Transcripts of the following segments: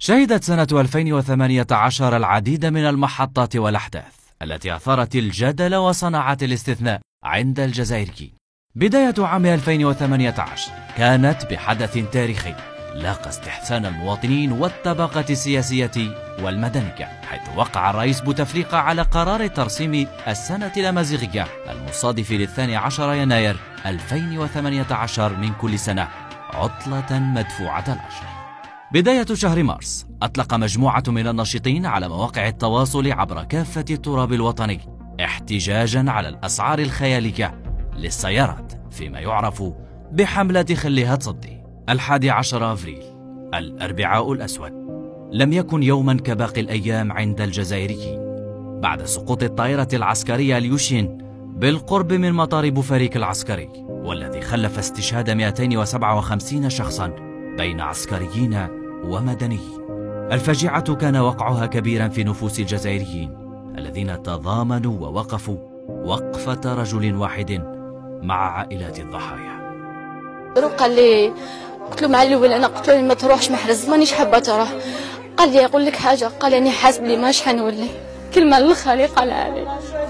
شهدت سنة 2018 العديد من المحطات والأحداث التي أثارت الجدل وصنعت الاستثناء عند الجزائريين. بداية عام 2018 كانت بحدث تاريخي لاقى استحسان المواطنين والطبقة السياسية والمدنية، حيث وقع الرئيس بوتفليقة على قرار ترسيم السنة الأمازيغية المصادف ل12 يناير 2018 من كل سنة عطلة مدفوعة الأجر. بداية شهر مارس أطلق مجموعة من الناشطين على مواقع التواصل عبر كافة التراب الوطني احتجاجا على الأسعار الخيالية للسيارات فيما يعرف بحملة خليها تصدي. 11 أفريل الأربعاء الأسود لم يكن يوما كباقي الأيام عند الجزائريين بعد سقوط الطائرة العسكرية اليوشين بالقرب من مطار بوفاريك العسكري، والذي خلف استشهاد 257 شخصا بين عسكريين ومدنيين. الفاجعة كان وقعها كبيرا في نفوس الجزائريين الذين تضامنوا ووقفوا وقفة رجل واحد مع عائلات الضحايا. قال لي، قلت له مع الاول انا قلت له ما تروحش محرز، مانيش حابه تروح. قال لي اقول لك حاجه، قال لي حاسب لي ماش حنولي. كلمه للخالي قالها لي،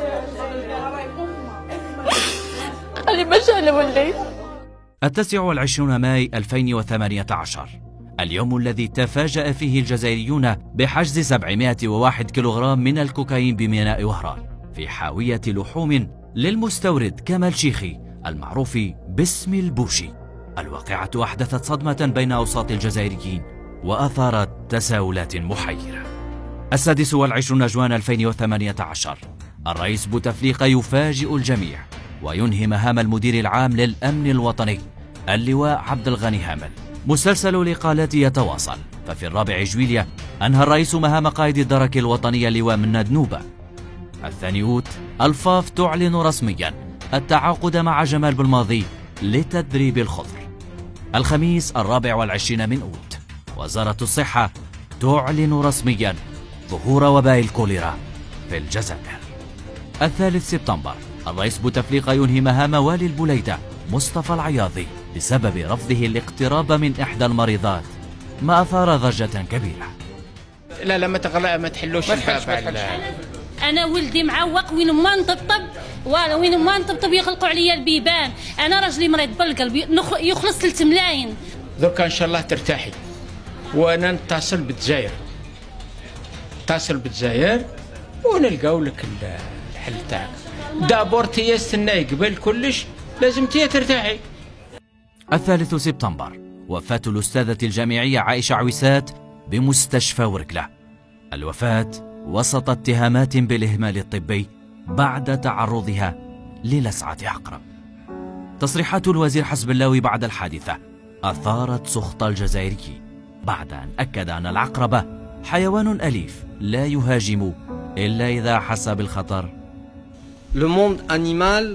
قال لي ماش حنولي. 29 ماي 2018 اليوم الذي تفاجأ فيه الجزائريون بحجز 701 كيلوغرام من الكوكايين بميناء وهران في حاوية لحوم للمستورد كمال شيخي المعروف باسم البوشي. الواقعة أحدثت صدمة بين أوساط الجزائريين وأثارت تساؤلات محيرة. 26 جوان 2018 الرئيس بوتفليقة يفاجئ الجميع وينهي مهام المدير العام للأمن الوطني اللواء عبد الغني هامل. مسلسل الإقالات يتواصل، ففي 4 جويلية أنهى الرئيس مهام قائد الدرك الوطني اللواء مناد نوبة. 2 أوت الفاف تعلن رسميا التعاقد مع جمال بالماضي لتدريب الخضر. الخميس 24 من أوت وزارة الصحة تعلن رسميا ظهور وباء الكوليرا في الجزائر. 3 سبتمبر الرئيس بوتفليقة ينهي مهام والي البليدة مصطفى العياضي بسبب رفضه الاقتراب من إحدى المريضات، ما أثار ضجة كبيرة. لا ما تحلوش الباب. انا ولدي معوق وين ما نطبطب وين ما نطبطب يخلقوا عليا البيبان. انا راجلي مريض بالقلب يخلص 3 ملايين. دركا ان شاء الله ترتاحي وانا نتصل بالجزائر، ونلقاو لك الحل تاعك. دابور تي استناي قبل كلش لازم تي ترتاحي. 3 سبتمبر وفاة الأستاذة الجامعية عائشة عويسات بمستشفى وركلة. الوفاة وسط اتهامات بالإهمال الطبي بعد تعرضها للسعة عقرب. تصريحات الوزير حسب الله بعد الحادثة أثارت سخط الجزائريين بعد أن أكد أن العقرب حيوان أليف لا يهاجم إلا إذا حس بالخطر. Le monde animal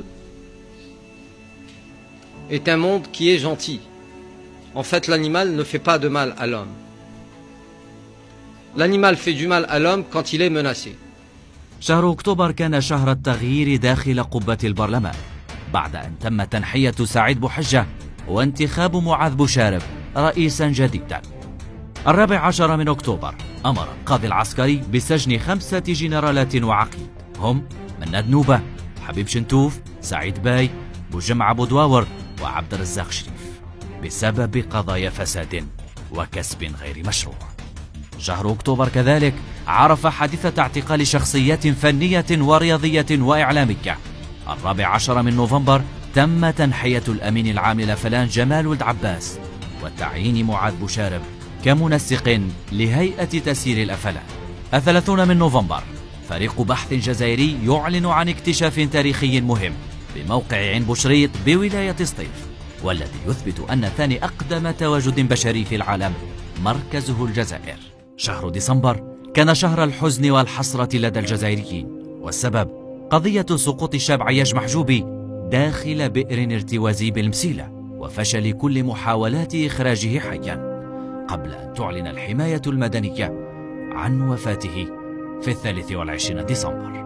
est un monde qui est gentil. En fait, l'animal ne fait pas de mal à l'homme. L'animal fait du mal à l'homme quand il est menacé. شهر أكتوبر كان شهر التغيير داخل قبة البرلمان بعد أن تم تنحية سعيد بوحجة وانتخاب معاذ بوشارب رئيسا جديدا. 14 من أكتوبر أمر القاضي العسكري بسجن 5 جنرالات وعقيد هم مناد نوبة، حبيب شنتوف، سعيد باي، بوجمع بودواور وعبد الرزاق شريف بسبب قضايا فساد وكسب غير مشروع. شهر أكتوبر كذلك عرف حادثة اعتقال شخصيات فنية ورياضية وإعلامية. 14 من نوفمبر تم تنحية الأمين العام للأفلان جمال ولد عباس وتعيين معاذ بوشارب كمنسق لهيئة تسيير الأفلان. 30 من نوفمبر فريق بحث جزائري يعلن عن اكتشاف تاريخي مهم بموقع عين بوشريط بولاية سطيف، والذي يثبت أن ثاني أقدم تواجد بشري في العالم مركزه الجزائر. شهر ديسمبر كان شهر الحزن والحسرة لدى الجزائريين، والسبب قضية سقوط الشاب عياش محجوبي داخل بئر ارتوازي بالمسيلة وفشل كل محاولات إخراجه حيا، قبل أن تعلن الحماية المدنية عن وفاته في 23 ديسمبر.